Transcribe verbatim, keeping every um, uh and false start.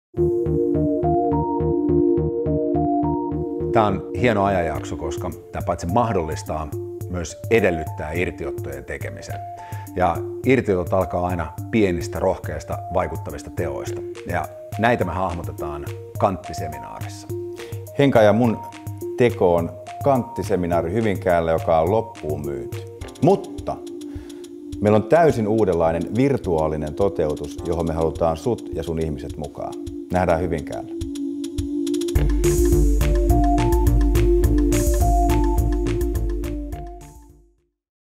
Tämä on hieno ajanjakso, koska tämä paitsi mahdollistaa, myös edellyttää irtiottojen tekemisen. Ja irtiotot alkaa aina pienistä, rohkeista, vaikuttavista teoista. Ja näitä me hahmotetaan Kanttiseminaarissa. Henka ja mun teko on Kanttiseminaari Hyvinkäällä, joka on loppuun myyty. Mutta meillä on täysin uudenlainen virtuaalinen toteutus, johon me halutaan sut ja sun ihmiset mukaan. Nähdään Hyvinkäällä.